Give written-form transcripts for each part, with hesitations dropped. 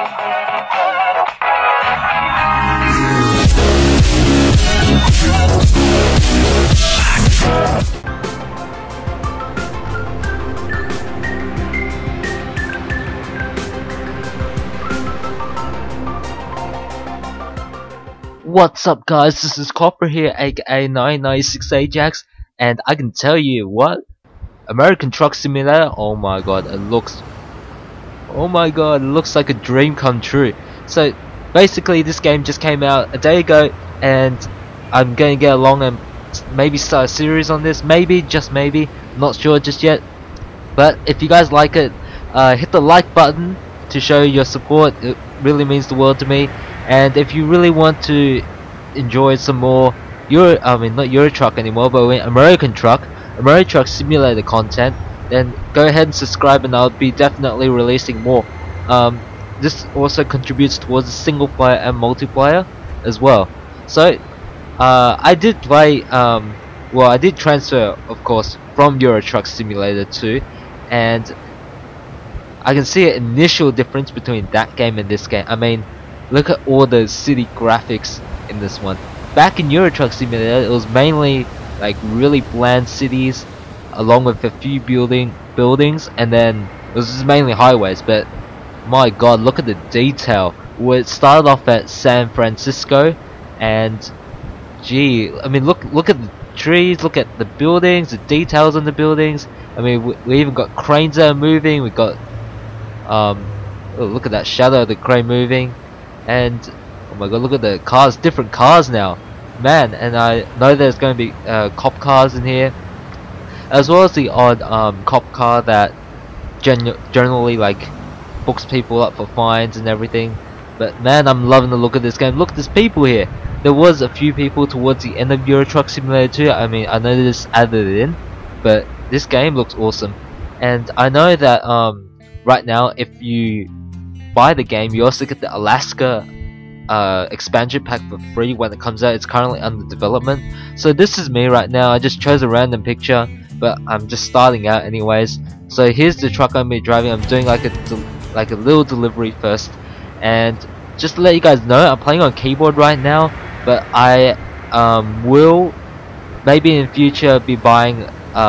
What's up guys, this is Copper here, aka 996 Ajax, and I can tell you what, American Truck Simulator, oh my god, it looks like a dream come true. So basically this game just came out a day ago, and I'm gonna get along and maybe start a series on this, maybe, just maybe, not sure just yet. But if you guys like it, hit the like button to show your support, it really means the world to me. And if you really want to enjoy some more not Euro Truck anymore, but American Truck Simulator content, then go ahead and subscribe, and I'll be definitely releasing more. This also contributes towards the single player and multiplayer as well. So I did play, I did transfer, of course, from Euro Truck Simulator 2, and I can see an initial difference between that game and this game. I mean, look at all the city graphics in this one. Back in Euro Truck Simulator, it was mainly like really bland cities, along with a few buildings, and then it was just mainly highways. But my god, look at the detail. Well, it started off at San Francisco, and gee, I mean, look at the trees, look at the buildings, the details on the buildings. I mean, we even got cranes that are moving. We got oh, look at that shadow of the crane moving. And oh my god, look at the cars, different cars now, man. And I know there's going to be cop cars in here, as well as the odd cop car that generally like books people up for fines and everything. But man, I'm loving the look of this game. Look, there's people here. There was a few people towards the end of Euro Truck Simulator 2. I mean, I know this added it in, but this game looks awesome. And I know that right now, if you buy the game, you also get the Alaska expansion pack for free when it comes out. It's currently under development. So this is me right now. I just chose a random picture, but I'm just starting out anyways. So here's the truck I'm gonna be driving. I'm doing like a little delivery first, and just to let you guys know, I'm playing on keyboard right now, but I will maybe in future be buying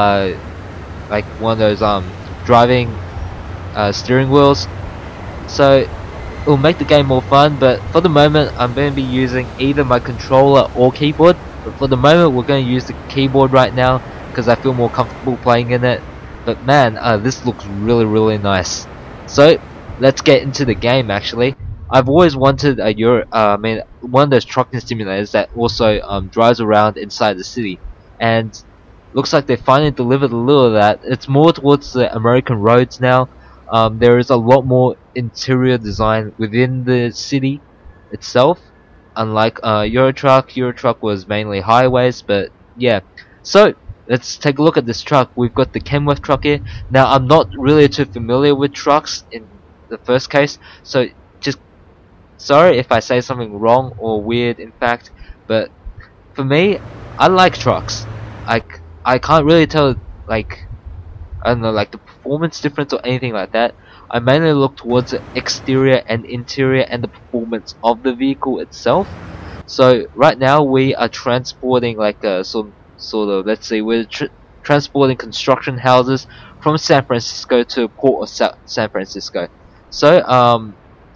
like one of those driving steering wheels, so it will make the game more fun. But for the moment, I'm going to be using either my controller or keyboard. But for the moment, we're going to use the keyboard right now because I feel more comfortable playing in it. But man, this looks really nice. So let's get into the game. Actually, I've always wanted a one of those trucking simulators that also drives around inside the city, and looks like they finally delivered a little of that. It's more towards the American roads now. There is a lot more interior design within the city itself, unlike Euro Truck was mainly highways. But yeah, so let's take a look at this truck. We've got the Kenworth truck here. Now, I'm not really too familiar with trucks in the first case, so just sorry if I say something wrong or weird, in fact. But for me, I like trucks. I can't really tell, like, I don't know, like the performance difference or anything like that. I mainly look towards the exterior and interior and the performance of the vehicle itself. So right now we are transporting like a sort of, let's say we're transporting construction houses from San Francisco to Port of San Francisco. So our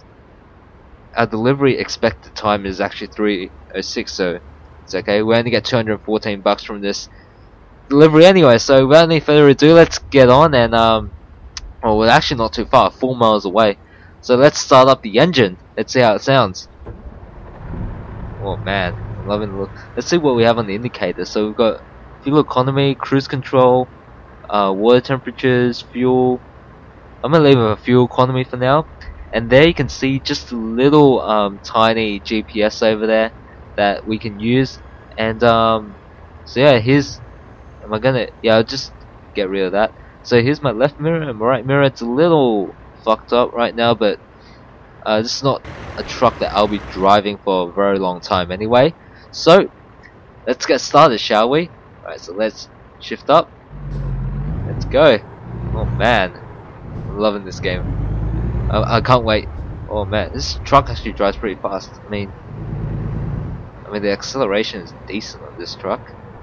delivery expected time is actually 3:06, so it's okay. We only get $214 from this delivery anyway. So without any further ado, let's get on. And well, we're actually not too far, 4 miles away. So let's start up the engine. Let's see how it sounds. Oh man, I'm loving the look. Let's see what we have on the indicator. So we've got fuel economy, cruise control, water temperatures, fuel. I'm gonna leave it for fuel economy for now. And there you can see just a little tiny GPS over there that we can use. And so yeah, here's, I'll just get rid of that. So here's my left mirror and my right mirror. It's a little fucked up right now, but this is not a truck that I'll be driving for a very long time anyway. So let's get started, shall we? Alright, so let's shift up. Let's go. Oh man, I'm loving this game. I can't wait. Oh man, this truck actually drives pretty fast. I mean the acceleration is decent on this truck.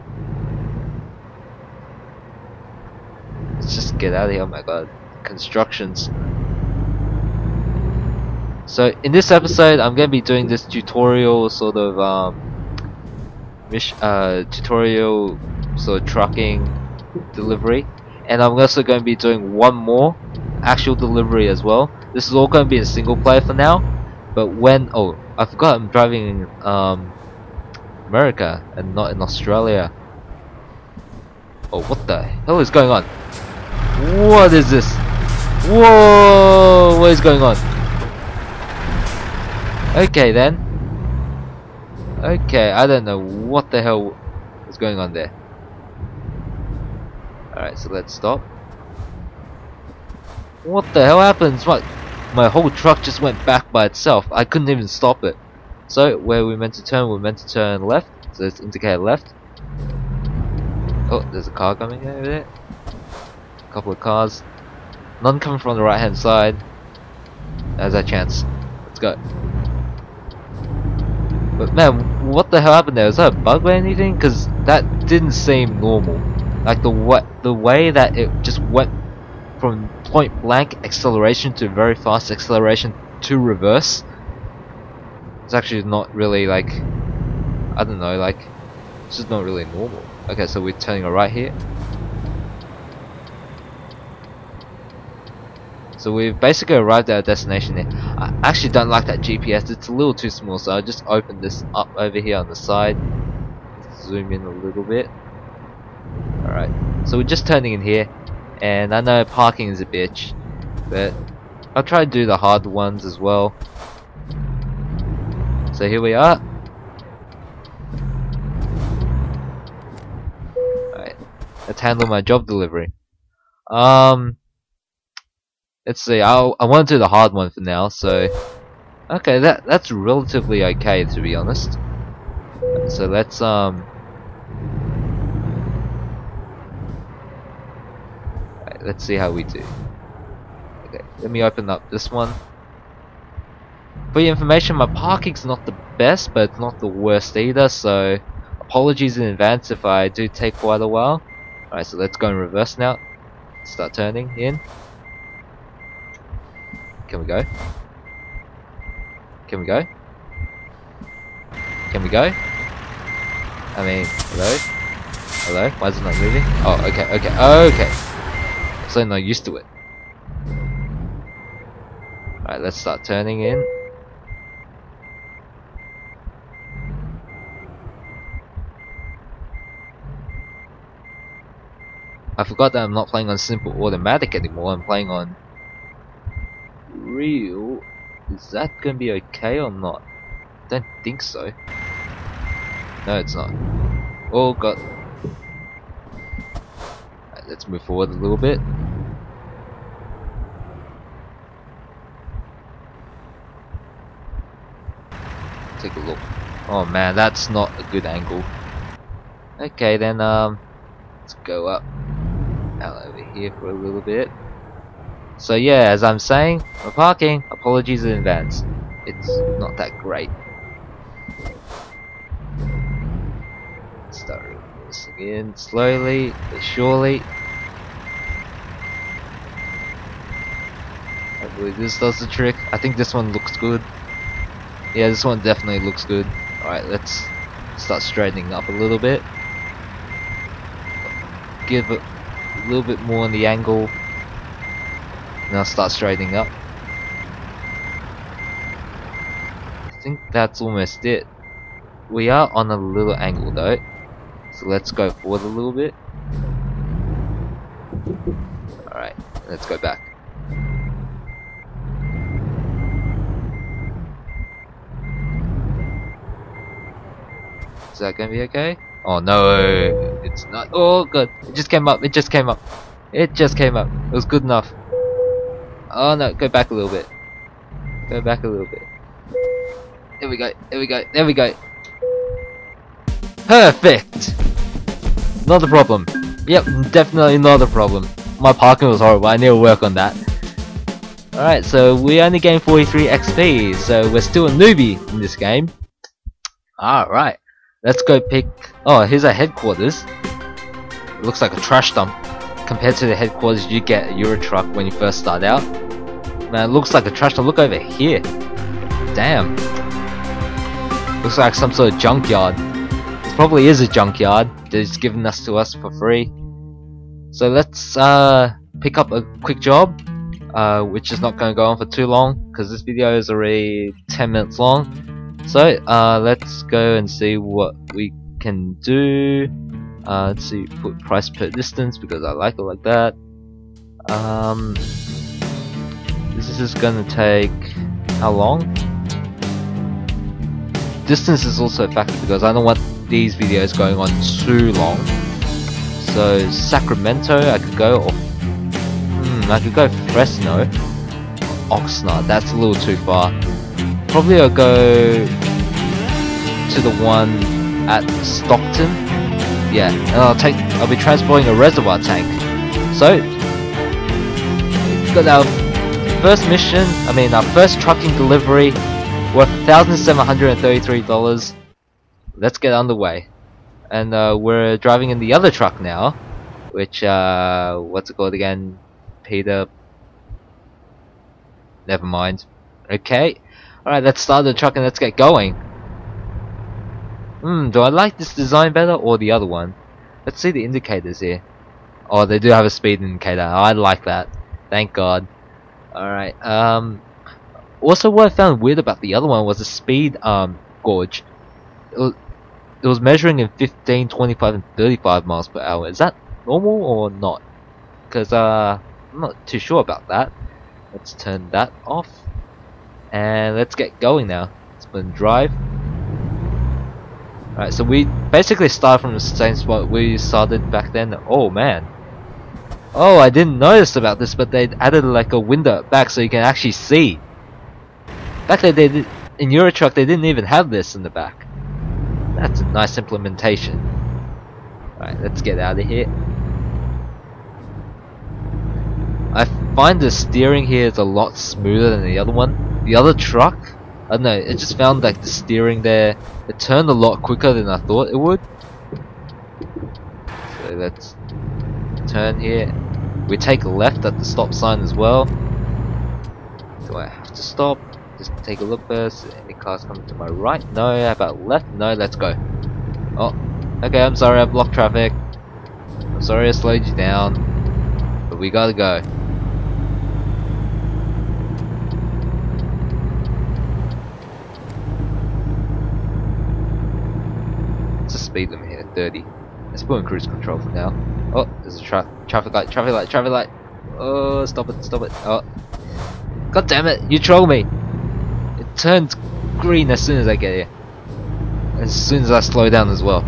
Let's just get out of here. Oh my god, constructions. So in this episode, I'm gonna be doing this tutorial sort of tutorial sort of trucking delivery, and I'm also going to be doing one more actual delivery as well. This is all going to be in single player for now, but when I forgot I'm driving in America and not in Australia. Oh, what the hell is going on? What is this? Whoa, what is going on? Okay then. Okay, I don't know what the hell is going on there. Alright, so let's stop. What the hell happens? What? My whole truck just went back by itself. I couldn't even stop it. So, where we're meant to turn, we're meant to turn left. So let's indicate left. Oh, there's a car coming over there. A couple of cars. None coming from the right hand side. There's our chance. Let's go. But man, what the hell happened there? Was that a bug or anything? Because that didn't seem normal. Like the way that it just went from point blank acceleration to very fast acceleration to reverse. It's actually not really like, I don't know, like it's just not really normal. Okay, so we're turning right here. So we've basically arrived at our destination here. I actually don't like that GPS, it's a little too small, so I just opened this up over here on the side. Zoom in a little bit. Alright, so we're just turning in here, and I know parking is a bitch, but I'll try to do the hard ones as well. So here we are. Alright, let's handle my job delivery. Let's see, I want to do the hard one for now, so okay, that's relatively okay to be honest. So let's right, let's see how we do. Okay, let me open up this one. For your information, my parking's not the best, but it's not the worst either, so apologies in advance if I do take quite a while. Alright, so let's go in reverse now. Start turning in. Can we go? Can we go? Can we go? I mean, hello? Hello? Why is it not moving? Oh, okay, okay, okay. I'm so not used to it. Alright, let's start turning in. I forgot that I'm not playing on simple automatic anymore, I'm playing on real. Is that gonna be okay or not? Don't think so. No, it's not. Oh god. Right, let's move forward a little bit. Take a look. Oh man, that's not a good angle. Okay then, let's go up out over here for a little bit. So yeah, as I'm saying, my parking, apologies in advance. It's not that great. Start reversing in slowly but surely. Hopefully this does the trick. I think this one looks good. Yeah, this one definitely looks good. Alright, let's start straightening up a little bit. Give it a little bit more on the angle. Now start straightening up. I think that's almost it. We are on a little angle though, so let's go forward a little bit. Alright, let's go back. Is that gonna be okay? Oh no, it's not. Oh god, it just came up, it just came up. It just came up. It was good enough. Oh no, go back a little bit. Go back a little bit. There we go, there we go, there we go. Perfect! Not a problem. Yep, definitely not a problem. My parking was horrible, I need to work on that. Alright, so we only gained 43 XP, so we're still a newbie in this game. Alright, let's go pick... Oh, here's our headquarters. It looks like a trash dump compared to the headquarters you get at Euro Truck when you first start out. Man, it looks like a trash dump. Look over here. Damn. Looks like some sort of junkyard. It probably is a junkyard. They're just giving us to us for free. So let's pick up a quick job. Which is not going to go on for too long because this video is already 10 minutes long. So let's go and see what we can do. Let's see, put price per distance because I like it like that. This is going to take how long? Distance is also a factor because I don't want these videos going on too long. So Sacramento I could go, or I could go Fresno, Oxnard. That's a little too far. Probably I'll go to the one at Stockton. Yeah, and I'll be transporting a reservoir tank. So we've got our first mission. Our first trucking delivery worth $1,733. Let's get underway. And we're driving in the other truck now, which what's it called again? Peter. Never mind. Okay. Alright, let's start the truck and let's get going. Do I like this design better or the other one? Let's see the indicators here. Oh, they do have a speed indicator. I like that. Thank God. Alright. Also, what I found weird about the other one was the speed gauge. It was measuring in 15, 25, and 35 miles per hour. Is that normal or not? Because I'm not too sure about that. Let's turn that off. And let's get going now. Spin drive. Alright, so we basically start from the same spot we started back then. Oh man. Oh, I didn't notice about this, but they added like a window back so you can actually see. Back then in Euro Truck they didn't even have this in the back. That's a nice implementation. Alright, let's get out of here. I find the steering here is a lot smoother than the other one. The other truck, I don't know, it just found like the steering there, it turned a lot quicker than I thought it would. So let's turn here. We take a left at the stop sign as well. Do I have to stop? Just take a look first. Any cars coming to my right? No. How about left? No, let's go. Oh, okay, I'm sorry I blocked traffic. I'm sorry I slowed you down. But we gotta go. Speed limit here, 30. Let's put in cruise control for now. Oh, there's a traffic light, traffic light, traffic light. Oh, stop it, stop it. Oh, god damn it, you troll me. It turns green as soon as I get here. As soon as I slow down as well.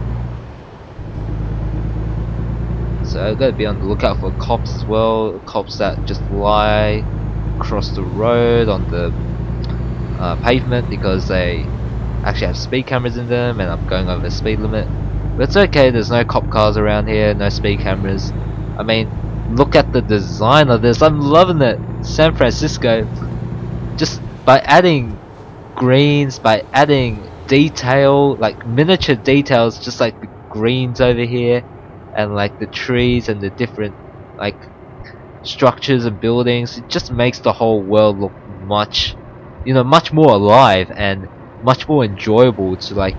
So I've got to be on the lookout for cops as well. Cops that just lie across the road on the pavement because they actually have speed cameras in them and I'm going over the speed limit. But it's okay, there's no cop cars around here, no speed cameras. I mean, look at the design of this, I'm loving it. San Francisco, just by adding greens, by adding detail, like miniature details, just like the greens over here and like the trees and the different like structures and buildings, it just makes the whole world look much, much more alive and much more enjoyable to like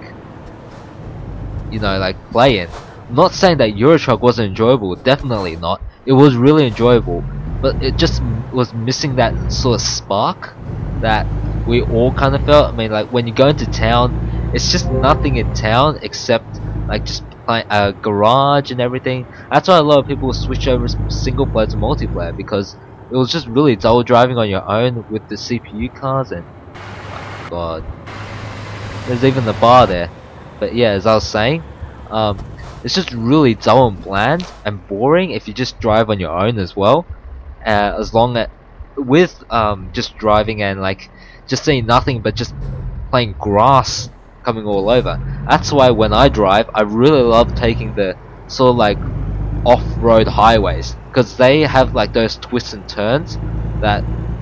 play in. I'm not saying that Euro Truck wasn't enjoyable, definitely not. It was really enjoyable, but it just was missing that sort of spark that we all kind of felt. I mean, like when you go into town, it's just nothing in town except like just a garage and everything. That's why a lot of people switch over single player to multiplayer, because it was just really dull driving on your own with the CPU cars. And oh my god, there's even the bar there. But yeah, as I was saying, it's just really dull and bland and boring if you just drive on your own as well. As long as with just driving and like just seeing nothing but just plain grass coming all over. That's why when I drive, I really love taking the sort of like off-road highways, because they have like those twists and turns that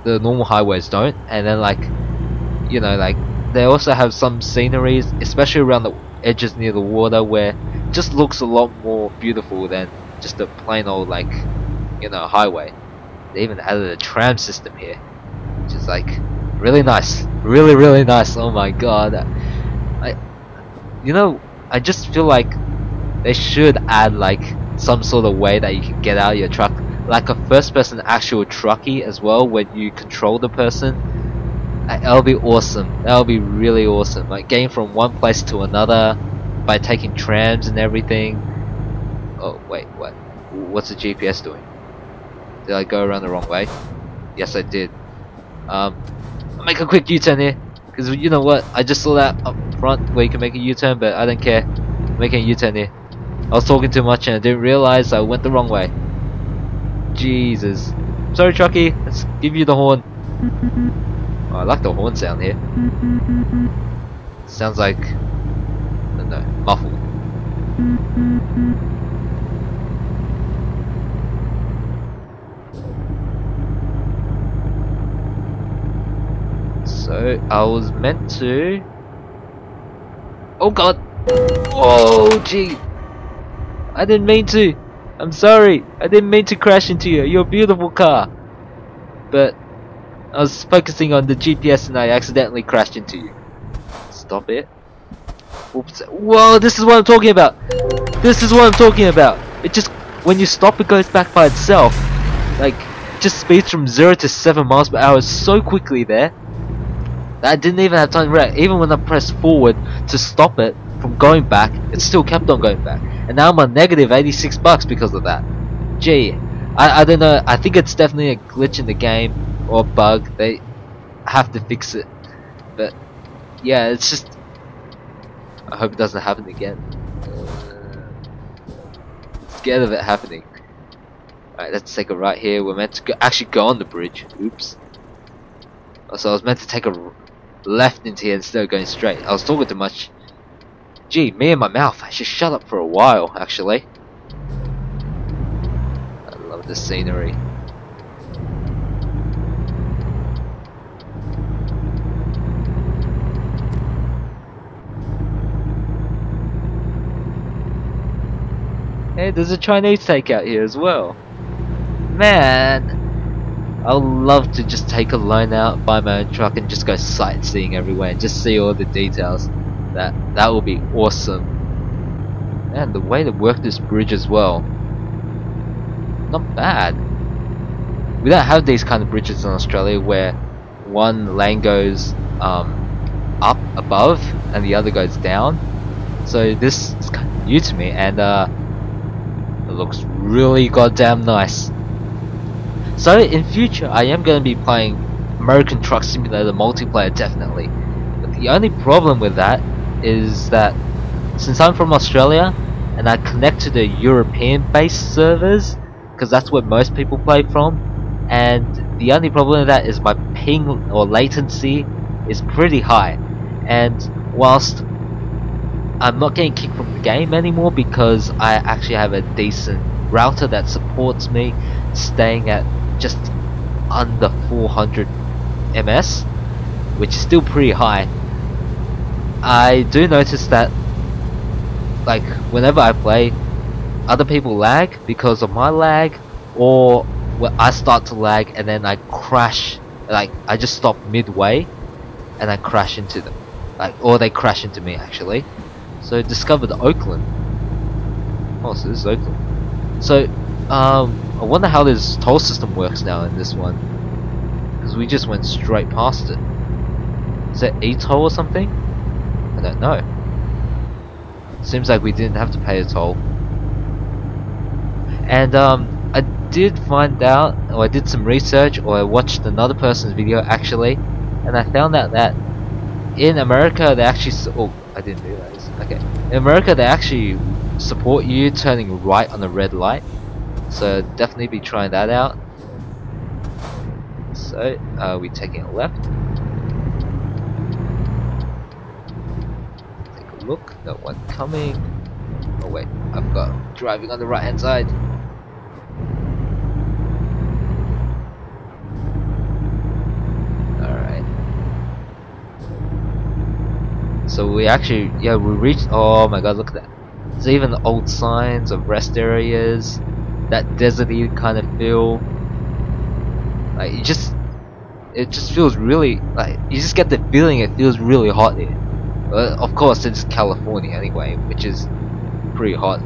the normal highways don't. And then like, you know, like they also have some sceneries, especially around the edges near the water, where it just looks a lot more beautiful than just a plain old like, you know, highway. They even added a tram system here, which is like really nice, really nice. Oh my god, you know, I just feel like they should add like some sort of way that you can get out of your truck, like a first-person actual truckie as well, when you control the person. That'll be awesome. That'll be really awesome. Like getting from one place to another by taking trams and everything. Oh wait, what? What's the GPS doing? Did I go around the wrong way? Yes, I did. I'll make a quick U-turn here, because you know what? I just saw that up front where you can make a U-turn, but I don't care. I'm making a U-turn here. I was talking too much and I didn't realize I went the wrong way. Jesus. Sorry, truckie. Let's give you the horn. Oh, I like the horn sound here. Sounds like, I don't know, muffled. So I was meant to. Oh god! Oh gee! I didn't mean to. I'm sorry. I didn't mean to crash into you. You're a beautiful car. But I was focusing on the GPS and I accidentally crashed into you. Stop it. Oops. Whoa, this is what I'm talking about. This is what I'm talking about. It just, when you stop, it goes back by itself. Like, it just speeds from 0 to 7 miles per hour so quickly there that I didn't even have time to react. Even when I pressed forward to stop it from going back, it still kept on going back. And now I'm on negative $86 because of that. Gee, I don't know. I think it's definitely a glitch in the game or a bug. They have to fix it. But yeah, it's just, I hope it doesn't happen again. Scared of it happening. Alright, let's take a right here. We're meant to actually go on the bridge. Oops. So I was meant to take a left into here instead of going straight. I was talking too much. Gee, me and my mouth. I should shut up for a while, actually. I love the scenery. Hey, there's a Chinese takeout here as well. Man, I would love to just take a loan out, buy my own truck, and just go sightseeing everywhere and just see all the details. That would be awesome. And the way they work this bridge as well, not bad. We don't have these kind of bridges in Australia where one lane goes up above and the other goes down. So this is kind of new to me, and it looks really goddamn nice. So in future I am going to be playing American Truck Simulator multiplayer, definitely. But the only problem with that is that since I'm from Australia and I connect to the European based servers, because that's where most people play from, and the only problem with that is my ping or latency is pretty high. And whilst I'm not getting kicked from the game anymore because I actually have a decent router that supports me staying at just under 400 ms, which is still pretty high, I do notice that like whenever I play, other people lag because of my lag, or when I start to lag and then I crash, like I just stop midway and I crash into them, like, or they crash into me actually. So discovered Oakland. Oh, so this is Oakland. So I wonder how this toll system works now in this one, because we just went straight past it. Is that e-toll or something? I don't know. Seems like we didn't have to pay a toll. And I did find out, or I did some research, or I watched another person's video actually, and I found out that in America they actually oh, I didn't realize. Okay, in America they actually support you turning right on a red light, so definitely be trying that out. So we're taking a left. Take a look. No one coming. Oh wait, I've got driving on the right hand side. So we actually, yeah, we reached. Oh my god, look at that! There's even old signs of rest areas, that deserty kind of feel. Like it just feels really like you just get the feeling it feels really hot here. Of course, it's California anyway, which is pretty hot.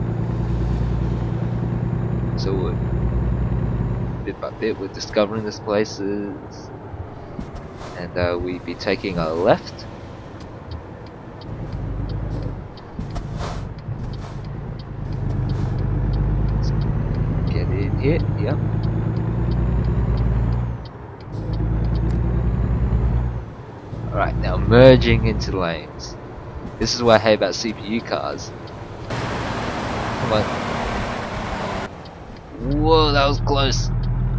So bit by bit, we're discovering these places, and we be taking a left. Let's get in here. Yep. Alright, now merging into lanes. This is what I hate about CPU cars. Come on. Whoa, that was close.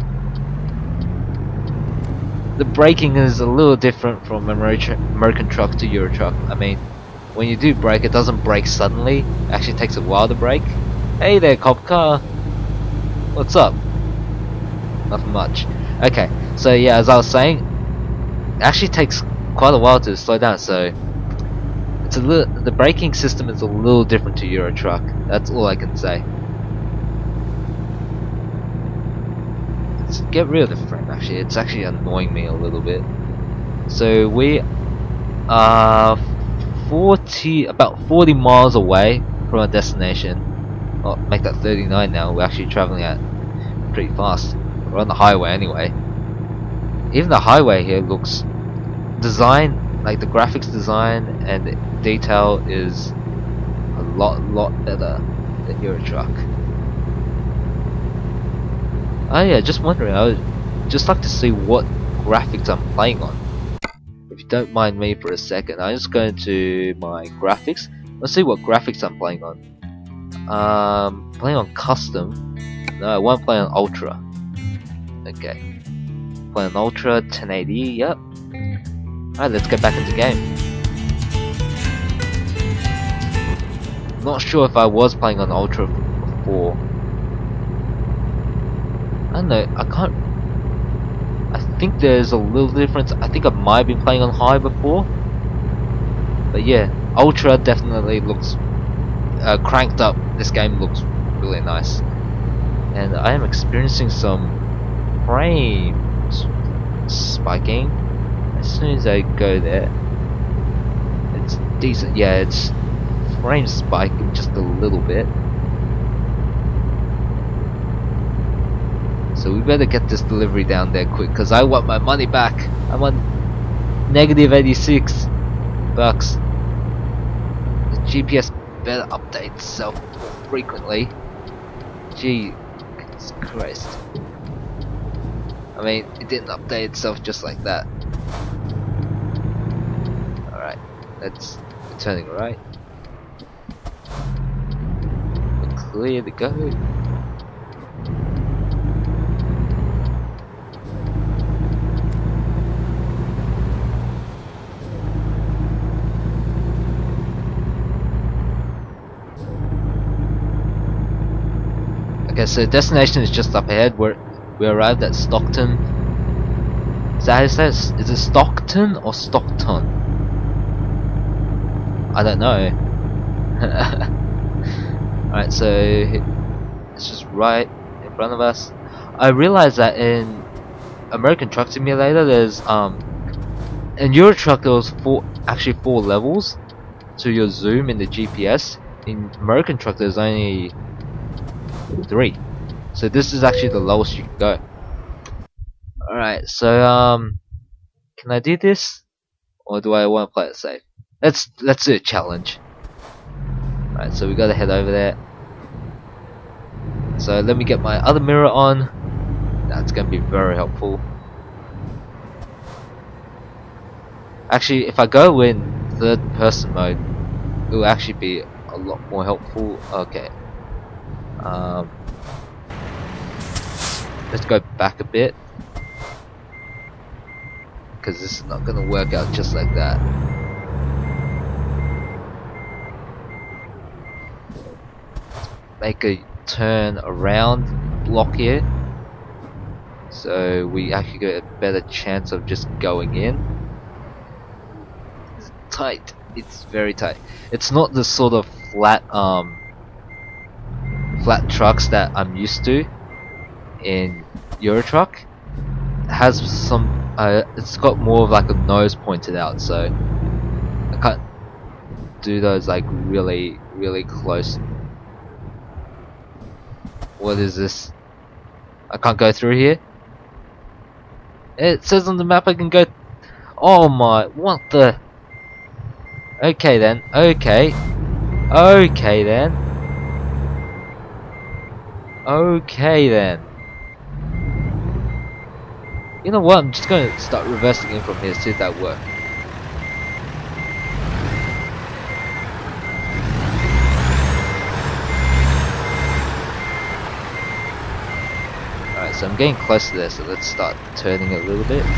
The braking is a little different from American truck to Euro truck. I mean, when you do brake, it doesn't brake suddenly. It actually takes a while to brake. Hey there, cop car. What's up? Nothing much. Okay, so yeah, as I was saying, it actually takes quite a while to slow down, so it's a little, the braking system is a little different to Euro truck. That's all I can say. Let's get rid of the frame. Actually, it's actually annoying me a little bit. So we are about 40 miles away from our destination. Oh, make that 39 now. We're actually traveling at pretty fast. We're on the highway anyway. Even the highway here looks design, like the graphics design and the detail is a lot better than Euro truck. Oh yeah, just wondering, I would just like to see what graphics I'm playing on. If you don't mind me for a second, I'm just going to my graphics. Let's see what graphics I'm playing on. Playing on custom. No, I won't play on ultra. Okay. Playing on ultra, 1080, yep. Alright, let's get back into the game. Not sure if I was playing on ultra before. I don't know, I can't. I think there's a little difference. I think I might have been playing on high before. But yeah, ultra definitely looks cranked up. This game looks really nice. And I am experiencing some frames spiking. As soon as I go there, it's decent. Yeah, it's frame spiking just a little bit. So we better get this delivery down there quick, because I want my money back. I'm on negative 86 bucks. The GPS better update itself more frequently. Jesus Christ. I mean, it didn't update itself just like that. Alright, let's turning right. We're clear to go. Okay, so destination is just up ahead. We arrived at Stockton. Is that how it says? Is it Stockton or Stockton? I don't know. Alright, so it's just right in front of us. I realized that in American Truck Simulator there's in Euro Truck there was actually four levels to your zoom in the GPS. In American Truck there's only 3. So this is actually the lowest you can go. Alright, so can I do this? Or do I want to play it safe? Let's do a challenge. Alright, so we gotta head over there. So let me get my other mirror on. That's gonna be very helpful. Actually, if I go in third person mode, it will actually be a lot more helpful. Okay. Let's go back a bit, because this is not going to work out just like that. Make a turn around block here, so we actually get a better chance of just going in. It's tight. It's very tight. It's not the sort of flat flat trucks that I'm used to in Euro Truck. It has some it's got more of like a nose pointed out, so I can't do those like really close. What is this? I can't go through here. It says on the map I can go. Oh my, what the? Okay then, okay then. You know what, I'm just going to start reversing in from here, see if that works. Alright, so I'm getting close to there, so let's start turning a little bit.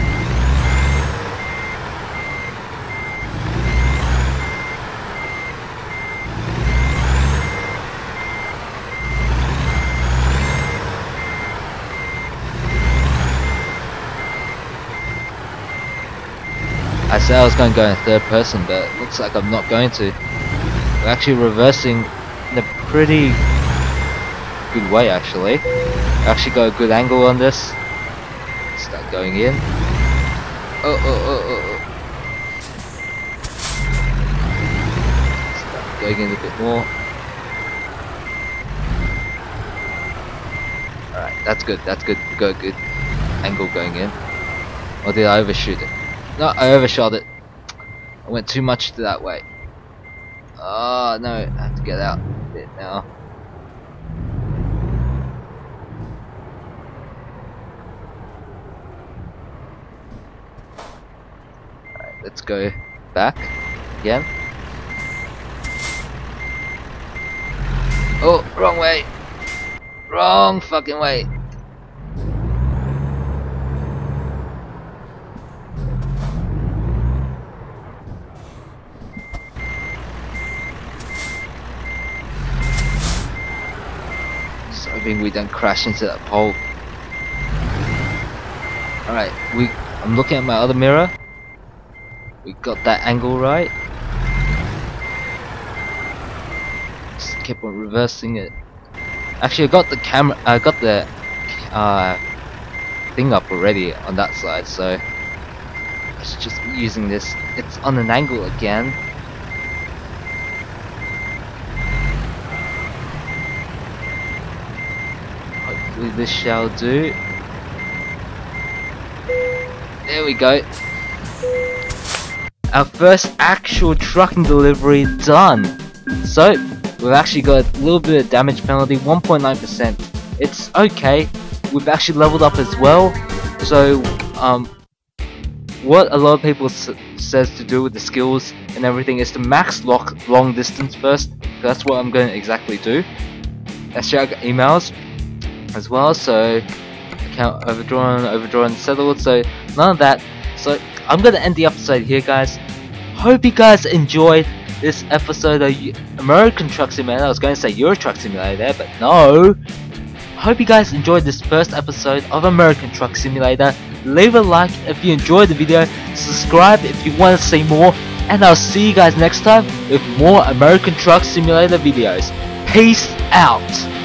I said I was going to go in third person, but it looks like I'm not going to. We're actually reversing in a pretty good way, actually. I actually got a good angle on this. Start going in. Start going in a bit more. Alright, that's good, we got a good angle going in. Or did I overshoot it? No, I overshot it. I went too much to that way. Oh no, I have to get out a bit now. Alright, let's go back again. Oh, wrong way! Wrong fucking way! Hoping we don't crash into that pole. Alright, I'm looking at my other mirror. We got that angle right. Just keep on reversing it. Actually, I got the camera. I got the thing up already on that side, so let's just be using this. It's on an angle again. Hopefully this shall do. There we go. Our first actual trucking delivery done. So we've actually got a little bit of damage penalty, 1.9%. It's okay. We've actually leveled up as well. So what a lot of people says to do with the skills and everything is to max long distance first. That's what I'm going to exactly do. Actually, I got emails as well, so account overdrawn, settled, so none of that. So I'm gonna end the episode here, guys. Hope you guys enjoyed this episode of American Truck Simulator. I was going to say Euro Truck Simulator there, but no. Hope you guys enjoyed this first episode of American Truck Simulator. Leave a like if you enjoyed the video, subscribe if you want to see more, and I'll see you guys next time with more American Truck Simulator videos. Peace out.